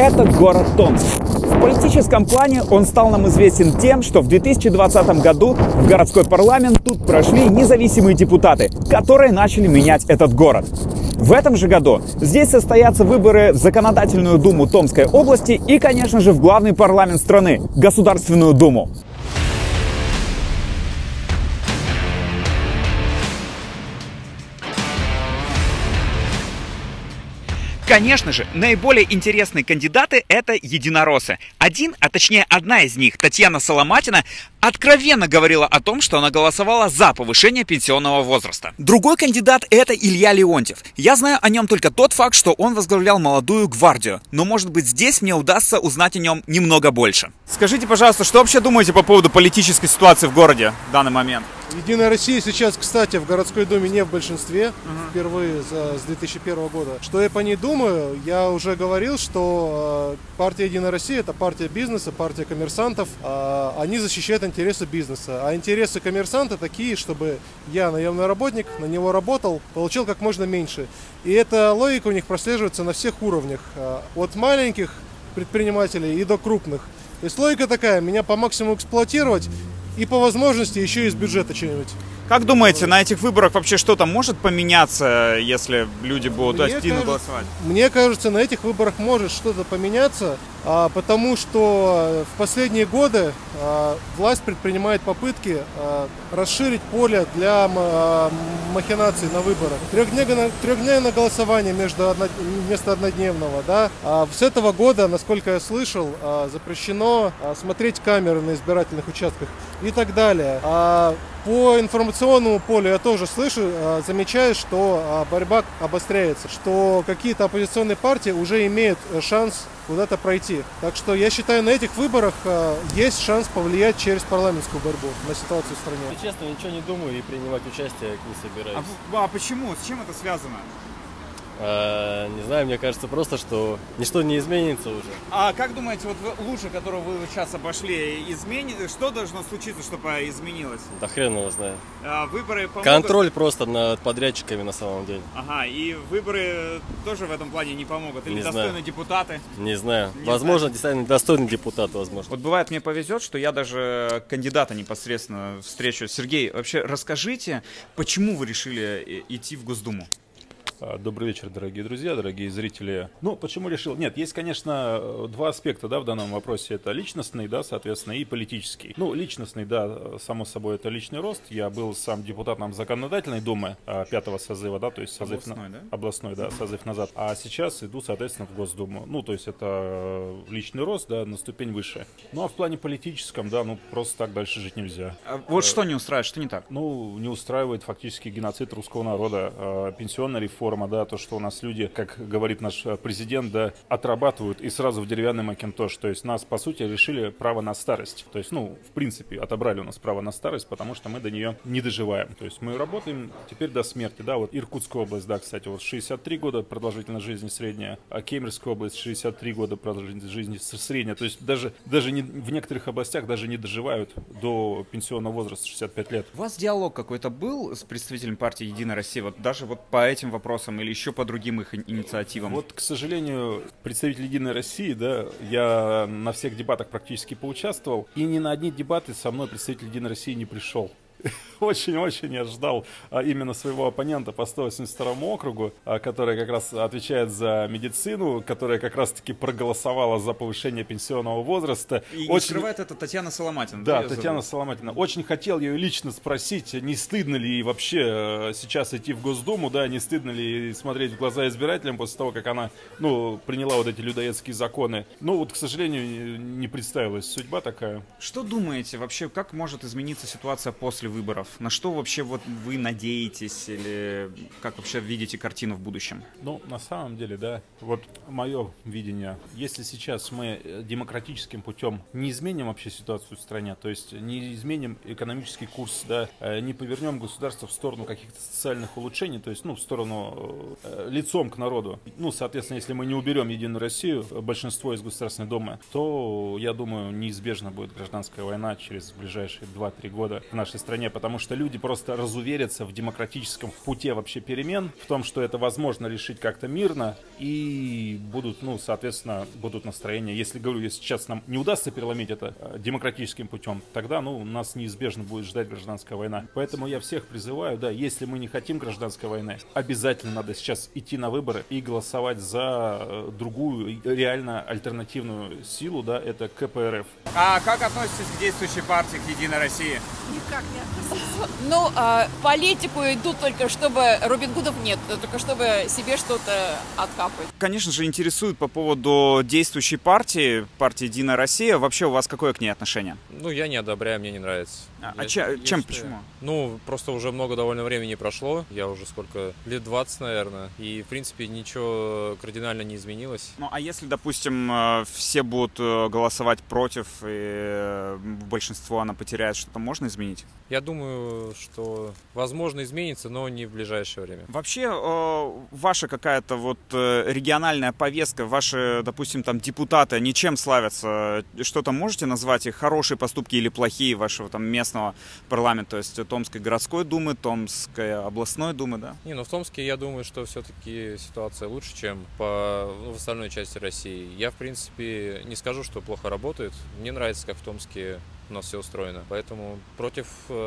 это город Томск. В политическом плане он стал нам известен тем, что в 2020 году в городской парламент тут прошли независимые депутаты, которые начали менять этот город. В этом же году здесь состоятся выборы в Законодательную Думу Томской области и, конечно же, в главный парламент страны – Государственную Думу. Конечно же, наиболее интересные кандидаты – это единороссы. Одна из них, Татьяна Соломатина, откровенно говорила о том, что она голосовала за повышение пенсионного возраста. Другой кандидат – это Илья Леонтьев. Я знаю о нем только тот факт, что он возглавлял молодую гвардию. Но, может быть, здесь мне удастся узнать о нем немного больше. Скажите, пожалуйста, что вообще думаете по поводу политической ситуации в городе в данный момент? Единая Россия сейчас, кстати, в городской думе не в большинстве, впервые с 2001 года. Что я по ней думаю? Я уже говорил, что партия Единая Россия – это партия бизнеса, партия коммерсантов. Они защищают интересы бизнеса. А интересы коммерсанта такие, чтобы я, наемный работник, на него работал, получил как можно меньше. И эта логика у них прослеживается на всех уровнях. От маленьких предпринимателей и до крупных. То есть логика такая: меня по максимуму эксплуатировать и по возможности еще из бюджета что-нибудь. Как думаете, на этих выборах вообще что-то может поменяться, если люди будут активно голосовать? Мне кажется, на этих выборах может что-то поменяться, потому что в последние годы власть предпринимает попытки расширить поле для махинаций на выборах. Трехдневное голосование вместо однодневного. Да? С этого года, насколько я слышал, запрещено смотреть камеры на избирательных участках и так далее. По информационному полю я тоже слышу, замечаю, что борьба обостряется, что какие-то оппозиционные партии уже имеют шанс куда-то пройти. Так что я считаю, на этих выборах есть шанс повлиять через парламентскую борьбу на ситуацию в стране. Честно, ничего не думаю и принимать участие не собираюсь. А почему? С чем это связано? Не знаю, мне кажется просто, что ничто не изменится уже. А как думаете, вот лужа, которую вы сейчас обошли, что должно случиться, чтобы изменилось? Да хрен его знает. Выборы помогут? Контроль просто над подрядчиками на самом деле. Ага, и выборы тоже в этом плане не помогут? Или не достойные знаю. Депутаты? Не знаю. Возможно, действительно достойный депутат, возможно. Вот бывает, мне повезет, что я даже кандидата непосредственно встречу. Сергей, вообще расскажите, почему вы решили идти в Госдуму? Добрый вечер, дорогие друзья, дорогие зрители. Ну, почему решил? Нет, есть, конечно, два аспекта, да, в данном вопросе. Это личностный, да, соответственно, и политический. Ну, личностный, да, само собой, это личный рост. Я был сам депутатом Законодательной Думы 5-го созыва, да, то есть созыв областной, да, созыв назад. А сейчас иду, соответственно, в Госдуму. Ну, то есть это личный рост, да, на ступень выше. Ну, а в плане политическом, да, ну, просто так дальше жить нельзя. Вот что не устраивает, что не так? Ну, не устраивает фактически геноцид русского народа, пенсионная реформа, да, то, что у нас люди, как говорит наш президент, да, отрабатывают и сразу в деревянный макинтош. То есть нас, по сути, лишили права на старость. То есть, ну, в принципе, отобрали у нас право на старость, потому что мы до нее не доживаем. То есть мы работаем теперь до смерти, да, вот Иркутская область, да, кстати, вот 63 года продолжительность жизни средняя, а Кемеровская область 63 года продолжительность жизни средняя. То есть даже не, в некоторых областях даже не доживают до пенсионного возраста 65 лет. У вас диалог какой-то был с представителем партии Единая Россия, вот даже вот по этим вопросам или еще по другим их инициативам? Вот, к сожалению, представитель Единой России, да, я на всех дебатах практически поучаствовал, и ни на одни дебаты со мной представитель Единой России не пришел. Очень-очень я ждал именно своего оппонента по 182 округу, который как раз отвечает за медицину, которая как раз-таки проголосовала за повышение пенсионного возраста. И не скрывает это Татьяна Соломатина. Да, Татьяна Соломатина. Очень хотел ее лично спросить, не стыдно ли ей вообще сейчас идти в Госдуму, да, не стыдно ли смотреть в глаза избирателям после того, как она, ну, приняла вот эти людоедские законы. Ну, вот, к сожалению, не представилась судьба такая. Что думаете вообще, как может измениться ситуация после выборов? На что вообще вот вы надеетесь или как вообще видите картину в будущем? Ну, на самом деле, да, вот мое видение, если сейчас мы демократическим путем не изменим вообще ситуацию в стране, то есть не изменим экономический курс, да, не повернем государство в сторону каких-то социальных улучшений, то есть, ну, в сторону лицом к народу, ну, соответственно, если мы не уберем Единую Россию, большинство из Государственной Думы, то, я думаю, неизбежно будет гражданская война через ближайшие 2-3 года в нашей стране. стране, потому что люди просто разуверятся в демократическом пути вообще перемен, в том, что это возможно решить как-то мирно, и будут, ну, соответственно, будут настроения. Если, говорю, если сейчас нам не удастся переломить это демократическим путем, тогда, ну, нас неизбежно будет ждать гражданская война. Поэтому я всех призываю, да, если мы не хотим гражданской войны, обязательно надо сейчас идти на выборы и голосовать за другую, реально альтернативную силу, да, это КПРФ. А как относитесь к действующей партии, к «Единой России»? Никак не относиться. Ну, в политику идут только, чтобы Робин Гудов нет, только чтобы себе что-то откапать. Конечно же, интересует по поводу действующей партии «Единая Россия». Вообще у вас какое к ней отношение? Ну, я не одобряю, мне не нравится. Чем, почему? Ну, просто уже много довольно времени прошло. Я уже сколько? Лет 20, наверное. И, в принципе, ничего кардинально не изменилось. Ну, а если, допустим, все будут голосовать против, и большинство она потеряет, что-то можно изменить? Я думаю, что возможно изменится, но не в ближайшее время. Вообще, ваша какая-то вот региональная повестка, ваши, допустим, там депутаты, они чем славятся? Что-то можете назвать их хорошие поступки или плохие вашего там местного парламента, то есть Томской городской думы, Томской областной думы, да? Не, ну в Томске я думаю, что все-таки ситуация лучше, чем в остальной части России. Я, в принципе, не скажу, что плохо работает. Мне нравится, как в Томске у нас все устроено. Поэтому против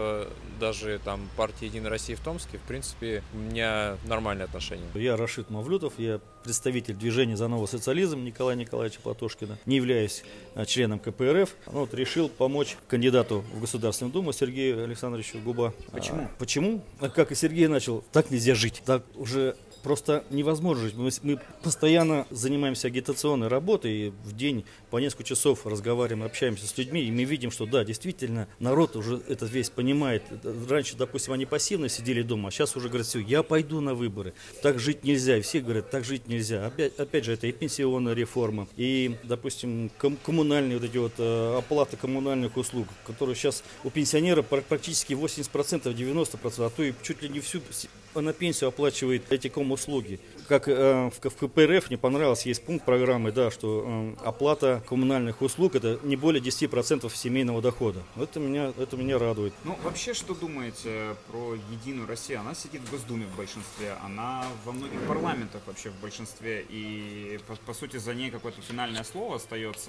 даже там партии «Единой России» в Томске, в принципе, у меня нормальные отношения. Я Рашид Мавлютов, я представитель движения «За новый социализм» Николая Николаевича Платошкина. Не являюсь членом КПРФ. Вот, решил помочь кандидату в Государственную Думу Сергею Александровичу Губа. Почему? Почему? Как и Сергей начал, так нельзя жить. Так уже просто невозможно жить. Мы постоянно занимаемся агитационной работой, и в день по несколько часов разговариваем, общаемся с людьми, и мы видим, что да, действительно, народ уже этот весь понимает. Раньше, допустим, они пассивно сидели дома, а сейчас уже говорят, все, я пойду на выборы. Так жить нельзя. И все говорят, так жить нельзя. Опять же, это и пенсионная реформа, и, допустим, коммунальные вот эти вот оплаты коммунальных услуг, которые сейчас у пенсионера практически 80%, 90%, а то и чуть ли не всю на пенсию оплачивает эти услуги. Как в КПРФ мне понравилось, есть пункт программы, да, что оплата коммунальных услуг это не более 10% семейного дохода. Это меня радует. Ну, вообще, что думаете про «Единую Россию»? Она сидит в Госдуме в большинстве, она во многих парламентах вообще в большинстве, и по сути за ней какое-то финальное слово остается.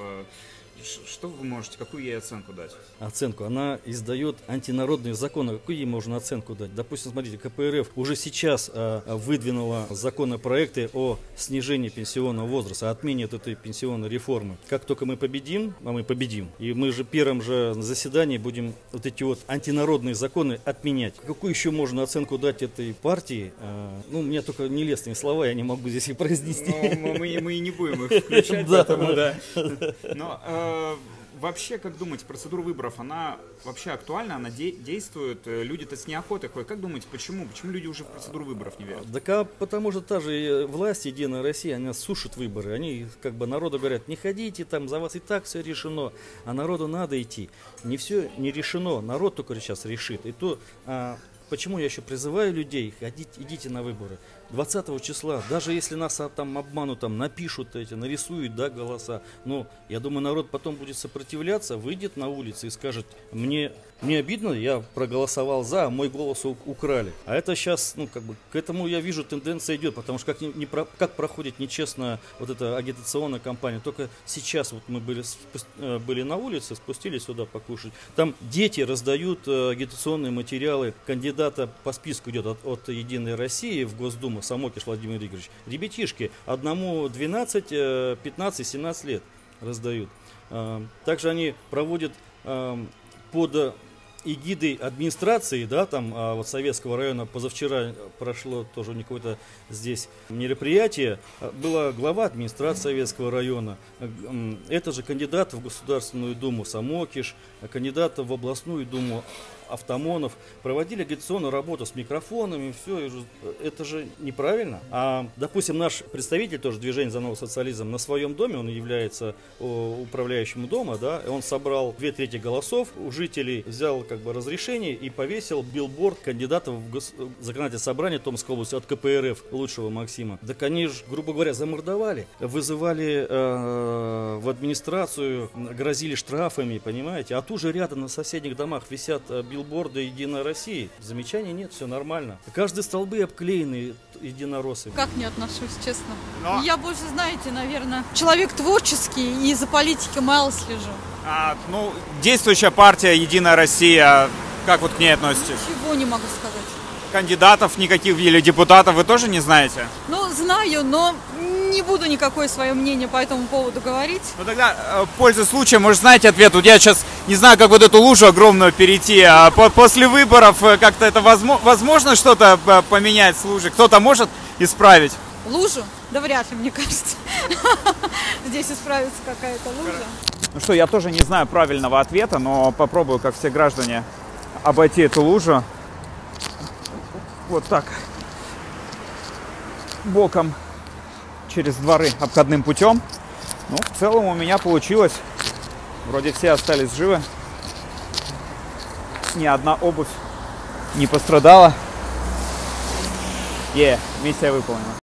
Что вы можете, какую ей оценку дать? Оценку. Она издает антинародные законы. Какую ей можно оценку дать? Допустим, смотрите, КПРФ уже сейчас выдвинула законопроекты о снижении пенсионного возраста, о отмене этой пенсионной реформы. Как только мы победим, а мы победим, и мы же первым же заседании будем вот эти вот антинародные законы отменять. Какую еще можно оценку дать этой партии? Ну, у меня только нелестные слова, я не могу здесь их произнести. Мы и не будем их включать, поэтому да. Но вообще, как думаете, процедура выборов, она вообще актуальна, она действует, люди-то с неохотой ходят. Как думаете, почему? Почему люди уже в процедуру выборов не верят? Так потому что та же власть «Единая Россия», она сушит выборы. Они как бы народу говорят, не ходите, там за вас и так все решено, а народу надо идти. Не все не решено, народ только сейчас решит. И то, почему я еще призываю людей, идите на выборы. 20 числа, даже если нас там обманут, там напишут нарисуют, да, голоса, но я думаю, народ потом будет сопротивляться, выйдет на улицы и скажет, мне обидно, я проголосовал за, а мой голос украли. А это сейчас, ну, как бы, к этому я вижу, тенденция идет, потому что как проходит нечестно вот эта агитационная кампания. Только сейчас вот мы были на улице, спустились сюда покушать. Там дети раздают агитационные материалы, кандидата по списку идет от «Единой России» в Госдуму, Самокиш Владимир Игоревич. Ребятишки, одному 12, 15, 17 лет раздают. Также они проводят под эгидой администрации, да, там вот Советского района, позавчера прошло тоже какое-то здесь мероприятие, была глава администрации Советского района, это же кандидат в Государственную Думу Самокиш, кандидат в областную думу Автомонов, проводили агитационную работу с микрофонами, все, это же неправильно. А, допустим, наш представитель тоже движения «За новый социализм» на своем доме, он является управляющим дома, да, и он собрал 2/3 голосов у жителей, взял как бы разрешение и повесил билборд кандидатов в законодательное собрание Томской области от КПРФ, лучшего Максима. Так они же, грубо говоря, замордовали, вызывали в администрацию, грозили штрафами, понимаете, а тут же рядом на соседних домах висят билборды «Единой России». Замечаний нет, все нормально. Каждые столбы обклеены единоросами. Как не отношусь, честно. Но- Я больше, знаете, наверное, человек творческий и за политикой мало слежу. Ну, действующая партия «Единая Россия», как вот к ней относитесь? Ничего не могу сказать. Кандидатов никаких или депутатов вы тоже не знаете? Ну, знаю, но не буду никакое свое мнение по этому поводу говорить. Ну тогда, пользуясь случаем, может, знаете ответ? Вот я сейчас не знаю, как вот эту лужу огромную перейти, а после выборов как-то это возможно что-то поменять с лужей? Кто-то может исправить? Лужу? Да вряд ли, мне кажется. Здесь исправится какая-то лужа. Ну что, я тоже не знаю правильного ответа, но попробую, как все граждане, обойти эту лужу. Вот так. Боком. Через дворы обходным путем. Ну, в целом у меня получилось. Вроде все остались живы. Ни одна обувь не пострадала. Миссия выполнена.